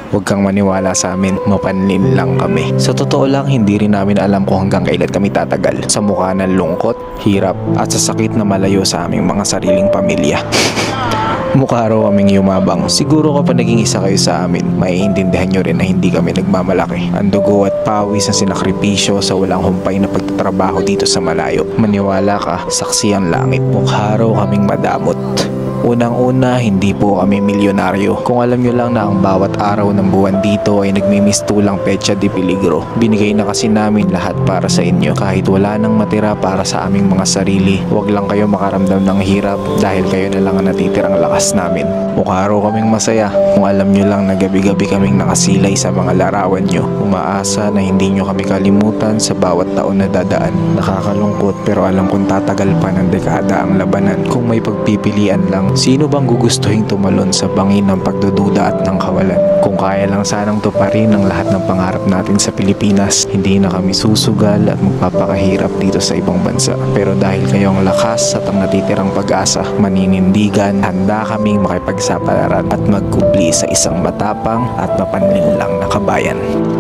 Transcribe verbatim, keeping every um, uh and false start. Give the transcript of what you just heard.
Huwag kang maniwala sa amin, mapanlin lang kami. Sa totoo lang, hindi rin namin alam kung hanggang kailan kami tatagal. Sa mukha ng lungkot, hirap at sa sakit na malayo sa aming mga sariling pamilya. Mukha raw kaming yumabang. Siguro kapag naging isa kayo sa amin, maiintindihan nyo rin na hindi kami nagmamalaki. Ang dugo at pawis ang sinakripisyo sa walang humpay na pagtatrabaho dito sa malayo. Maniwala ka, saksi ang langit. Mukha raw kaming madamot. Unang-una, hindi po kami milyonaryo. Kung alam nyo lang na ang bawat araw ng buwan dito ay nagmimistulang petsa de peligro. Binigay na kasi namin lahat para sa inyo. Kahit wala nang matira para sa aming mga sarili, huwag lang kayo makaramdam ng hirap dahil kayo na lang ang natitirang lakas namin. Mukha raw kaming masaya. Kung alam nyo lang na gabi-gabi kaming nakasilay sa mga larawan nyo. Umaasa na hindi nyo kami kalimutan sa bawat taon na dadaan. Nakakalungkot pero alam kong tatagal pa ng dekada ang labanan. Kung may pagpipilian lang, sino bang gugustuhin tumalon sa bangin ng pagdududa at ng kawalan? Kung kaya lang sanang tuparin ang lahat ng pangarap natin sa Pilipinas, hindi na kami susugal at magpapakahirap dito sa ibang bansa. Pero dahil kayo ang lakas at ang natitirang pag-asa, maninindigan, handa kaming makipagsapalaran at magkubli sa isang matapang at mapanlinlang na kabayan.